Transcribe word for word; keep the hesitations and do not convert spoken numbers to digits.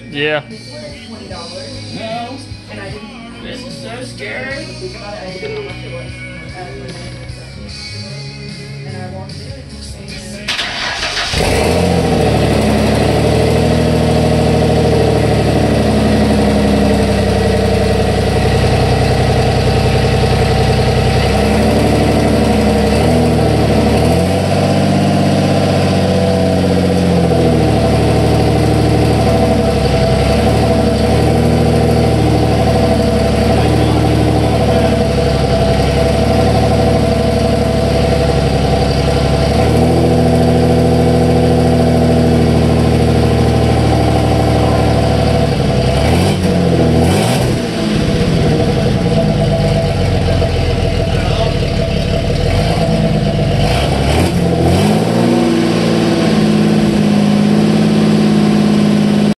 Yeah. No. This is so scary. And I walked in and